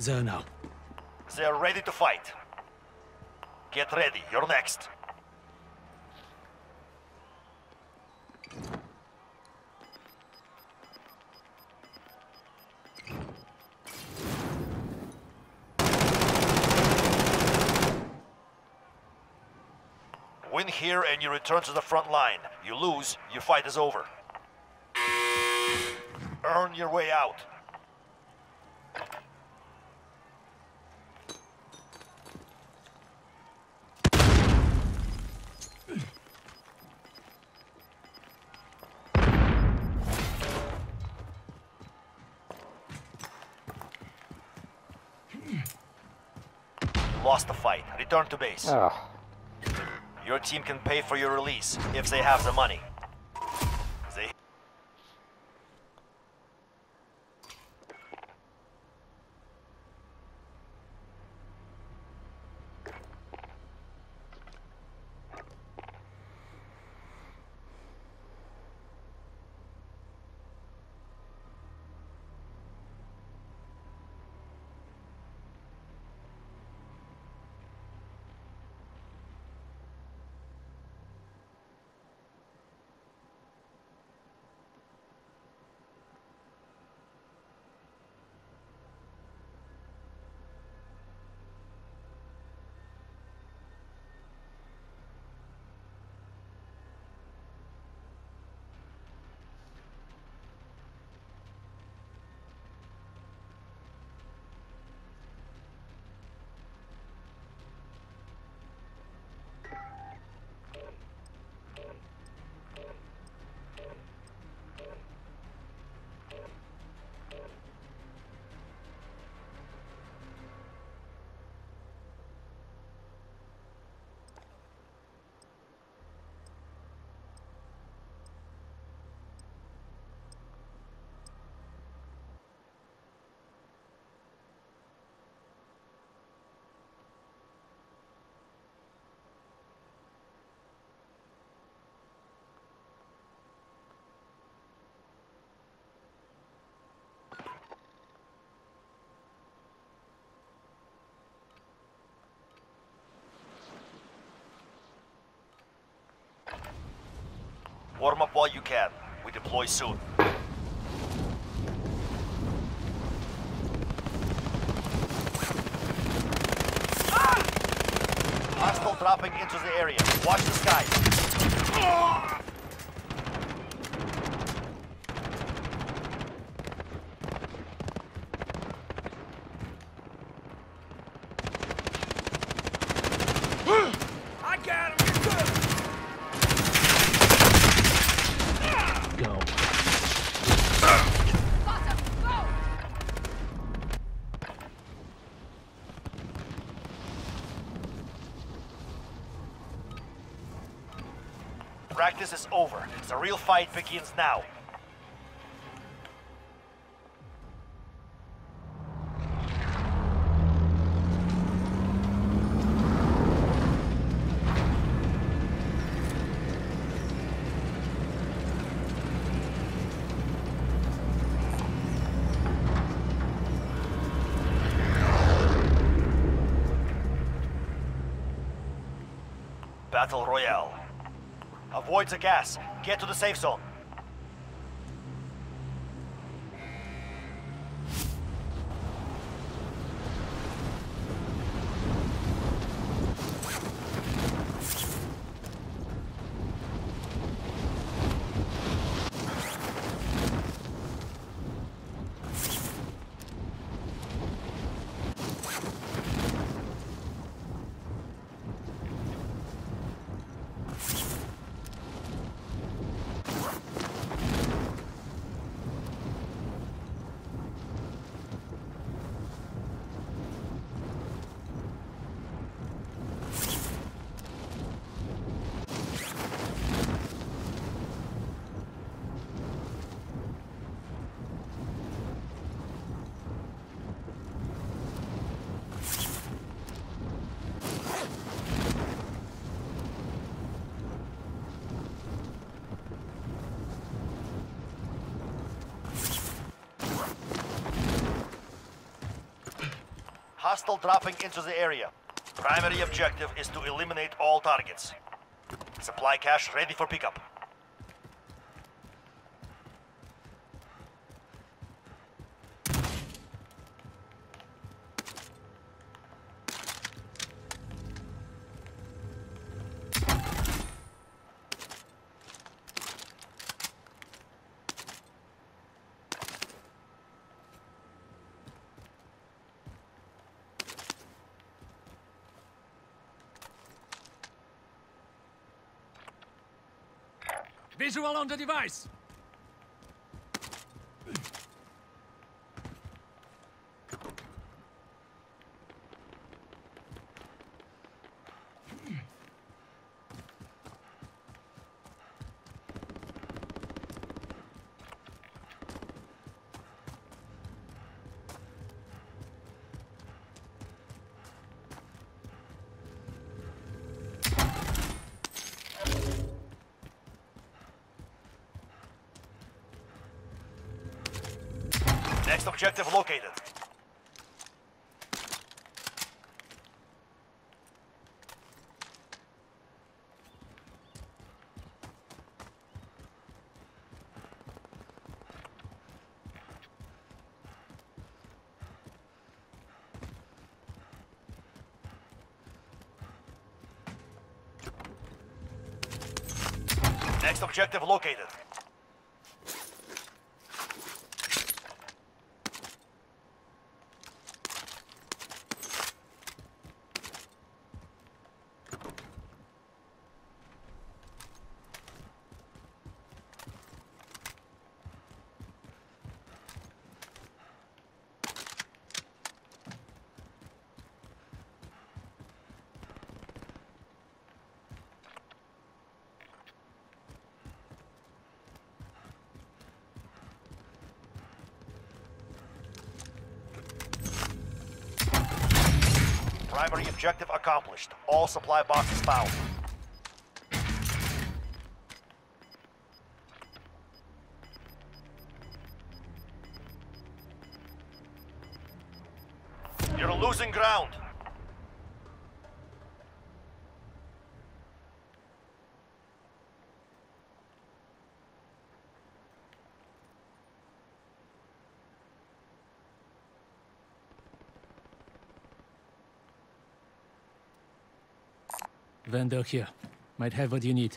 There now. They're ready to fight. Get ready, you're next. Win here and you return to the front line. You lose, your fight is over. Earn your way out. Lost the fight. Return to base. Your team can pay for your release if they have the money. They... Warm up while you can. We deploy soon. Hostile dropping into the area. Watch the skies. I got him! Go. Practice is over. The real fight begins now. Battle Royale. Avoid the gas. Get to the safe zone. Hostile dropping into the area. Primary objective is to eliminate all targets. Supply cache ready for pickup. Visual on the device! Next objective located. Next objective located. Primary objective accomplished. All supply boxes found. You're losing ground. Vendor here. Might have what you need.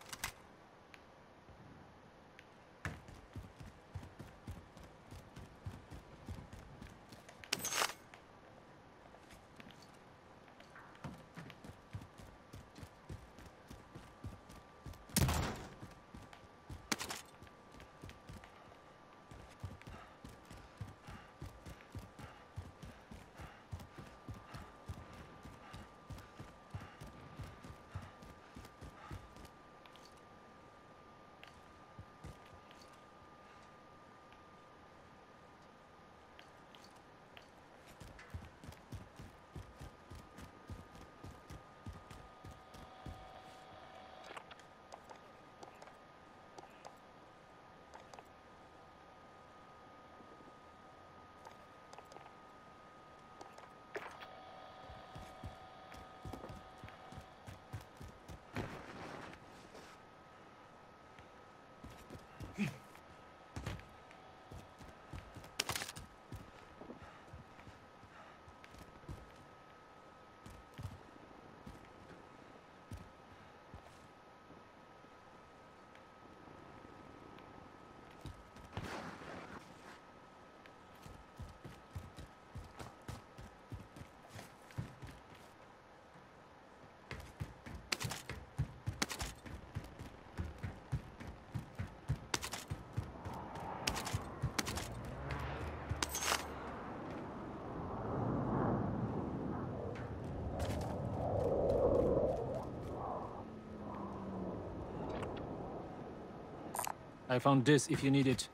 I found this if you need it.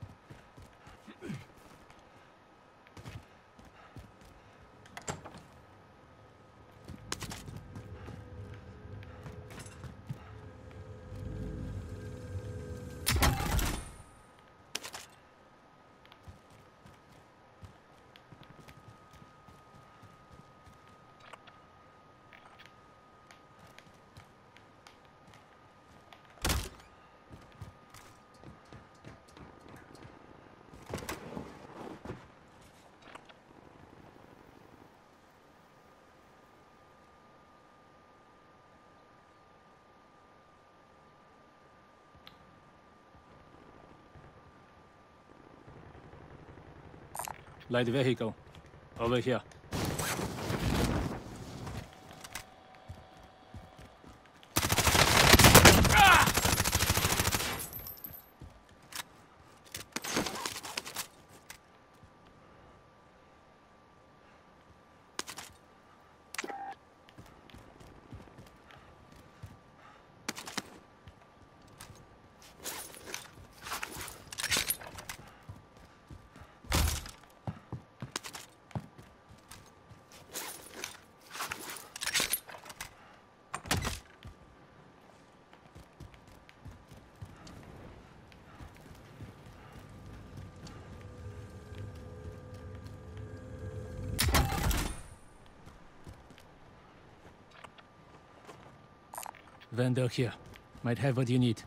Light vehicle. Over here. Vendor here. Might have what you need.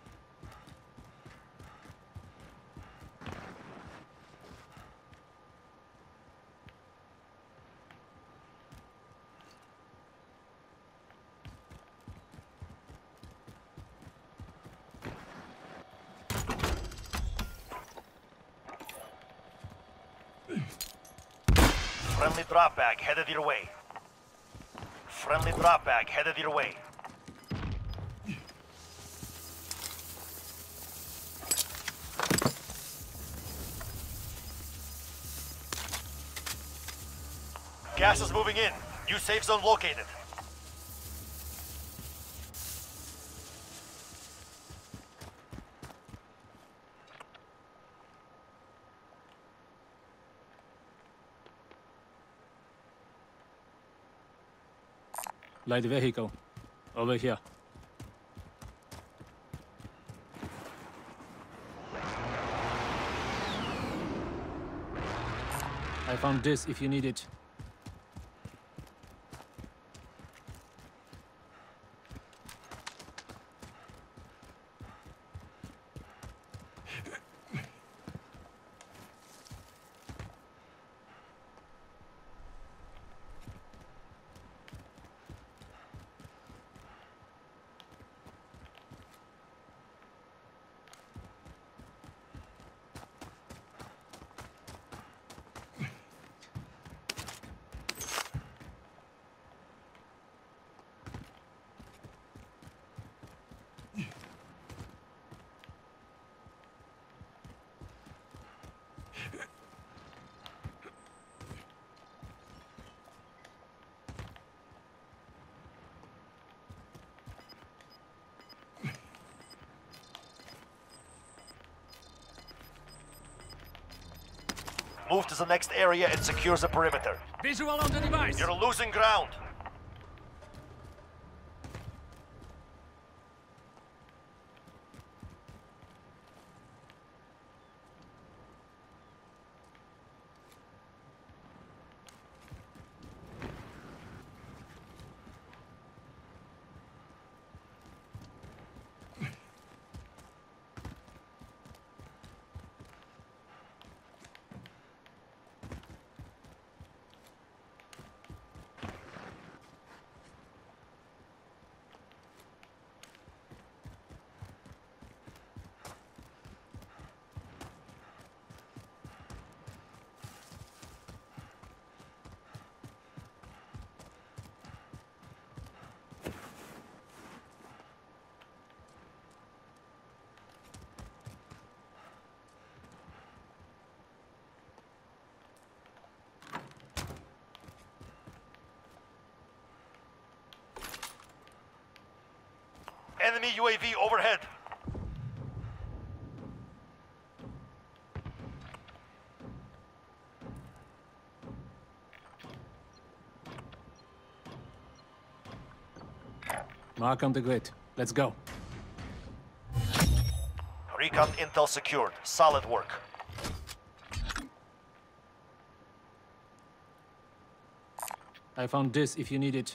Friendly drop bag headed your way. Friendly drop bag headed your way. Gas is moving in. New safe zone located. Light vehicle. Over here. I found this if you need it. Move to the next area and secure the perimeter. Visual on the device! You're losing ground. Enemy UAV overhead. Mark on the grid. Let's go. Recon intel secured. Solid work. I found this if you need it.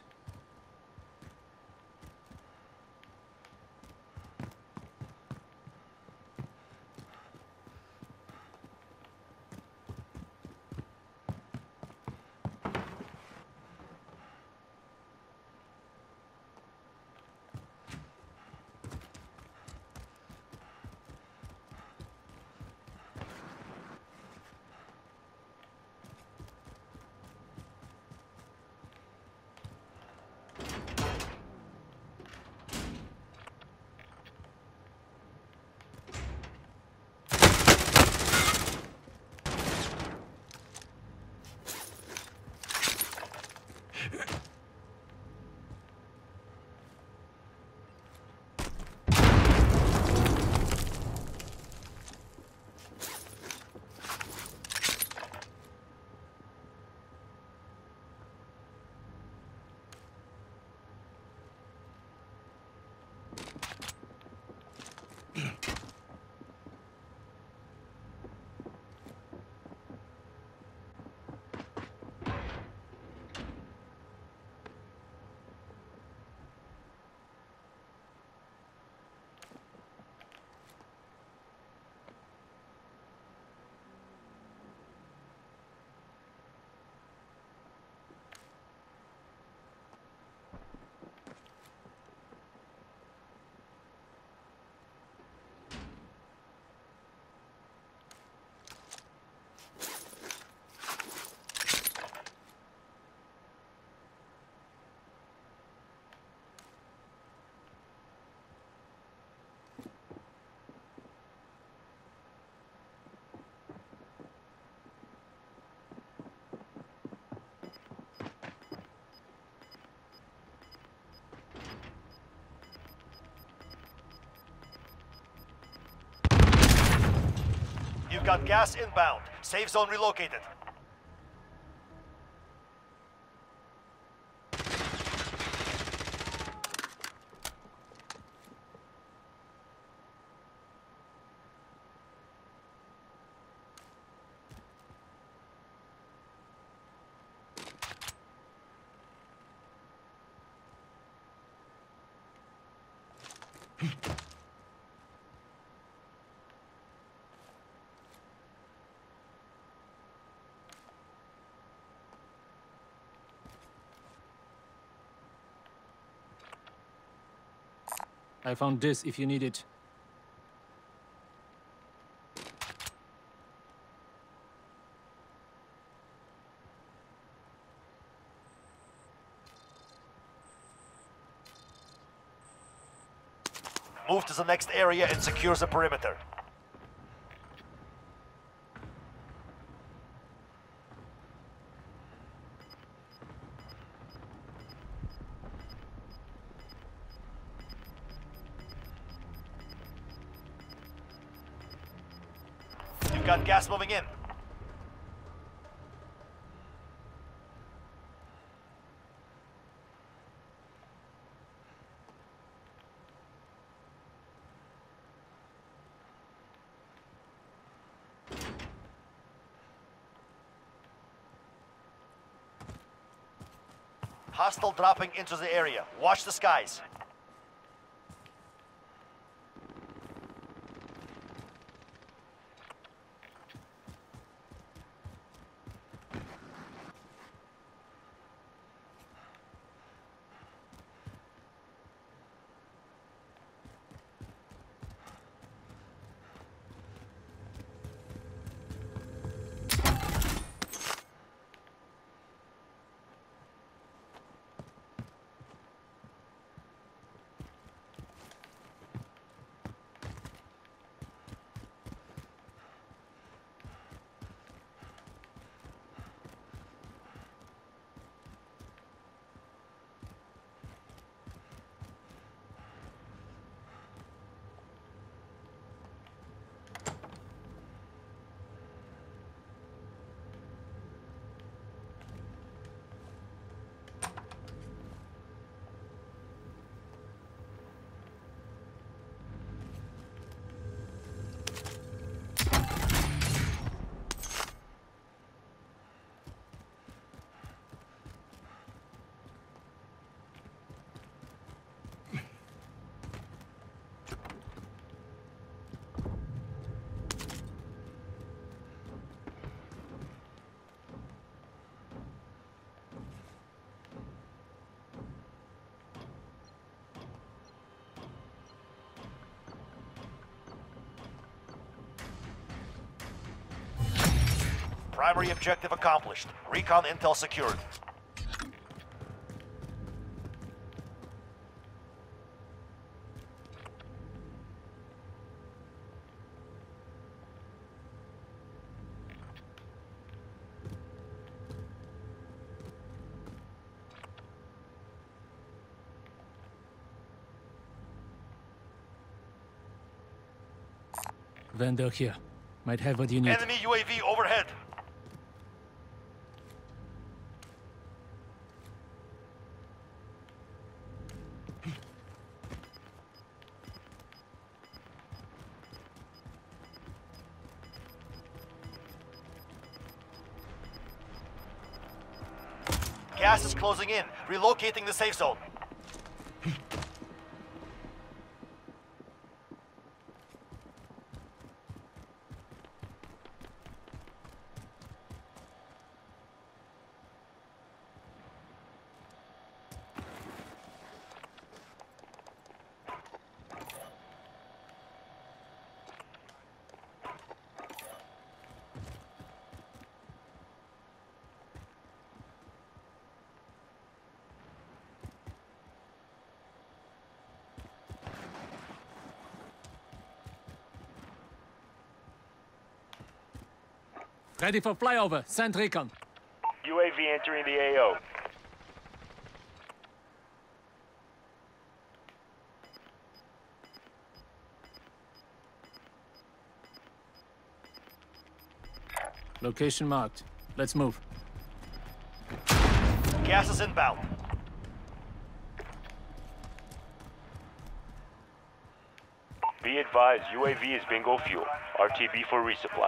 got gas inbound. Safe zone relocated. I found this if you need it. Move to the next area and secure the perimeter. You've got gas moving in. Hostile dropping into the area. Watch the skies. Primary objective accomplished. Recon intel secured. Vendor here. Might have what you need. Enemy UAV overhead. Gas is closing in. Relocating the safe zone. Ready for flyover. Send recon. UAV entering the AO. Location marked. Let's move. Gas is inbound. Be advised, UAV is bingo fuel. RTB for resupply.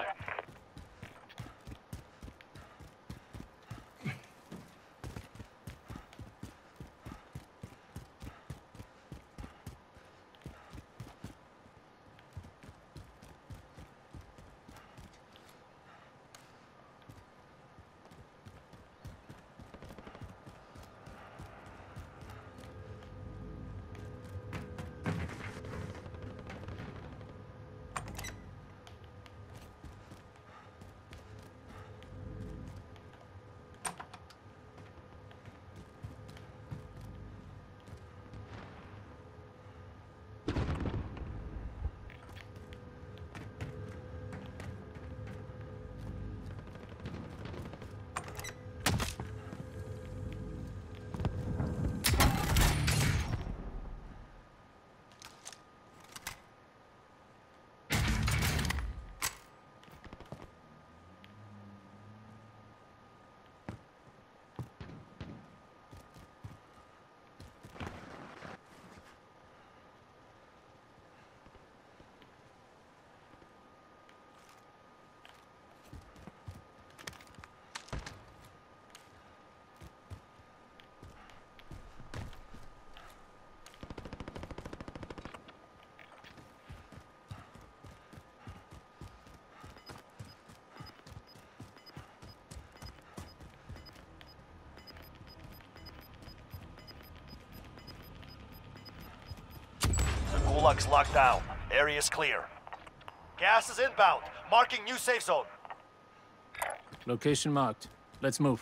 Gulag's locked down. Area's clear. Gas is inbound. Marking new safe zone. Location marked. Let's move.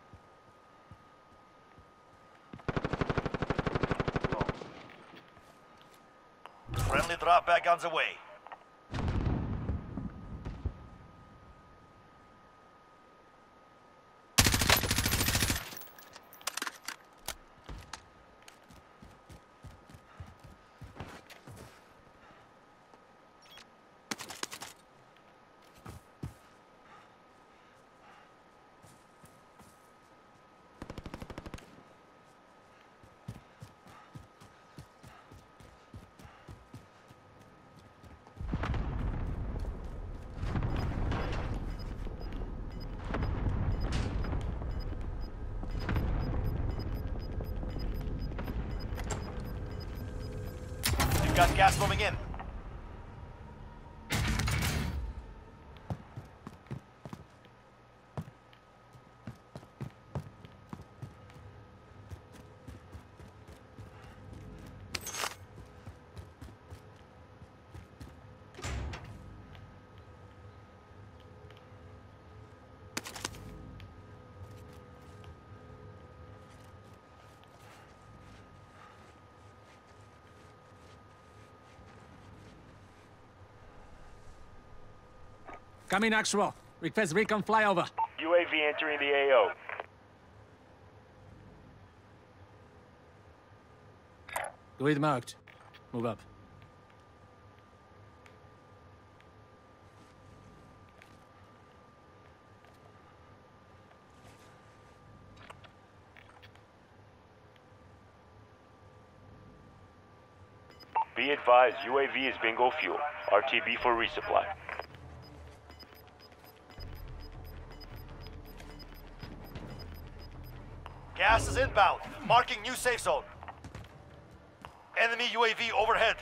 Friendly drop back on the way. You've got gas moving in. Coming actual. Request recon flyover. UAV entering the AO. Grid marked. Move up. Be advised, UAV is bingo fuel. RTB for resupply. Gas is inbound. Marking new safe zone. Enemy UAV overhead.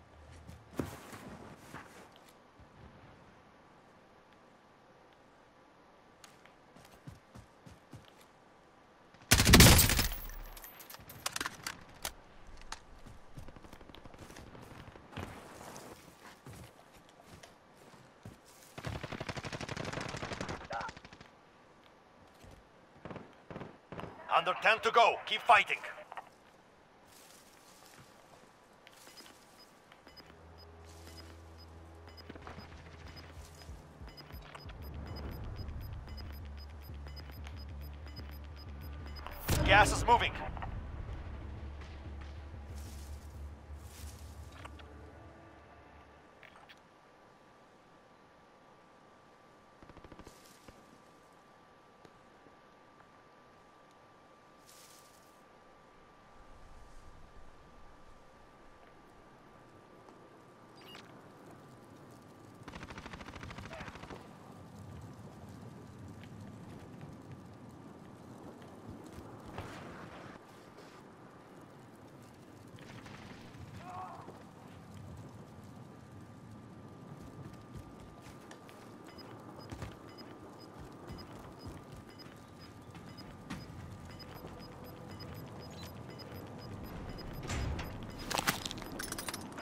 Under 10 to go. Keep fighting. Gas is moving.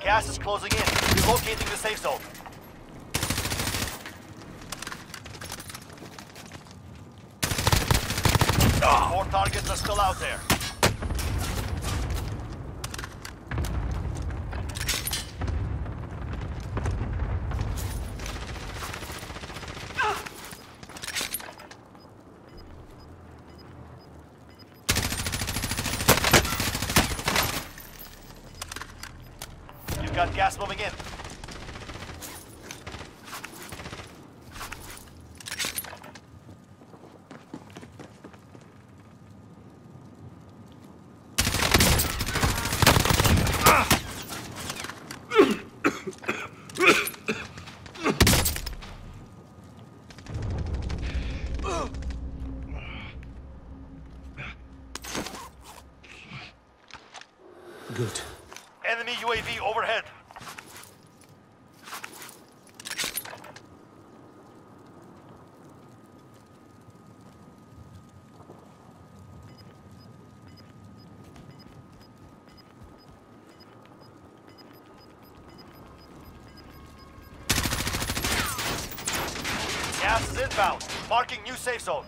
Gas is closing in. Relocating the safe zone. More targets are still out there. You've got gas moving in. Good. Enemy UAV overhead. Gas is inbound. Marking new safe zone.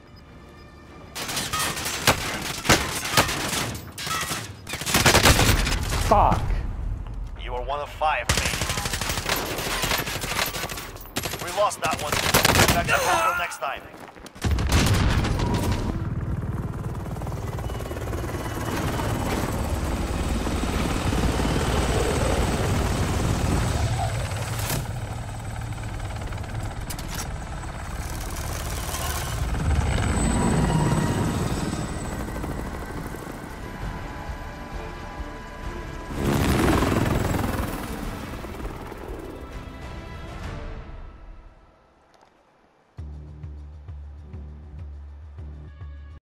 Fuck. You are one of 5 remaining. We lost that one. Back to hospital next time.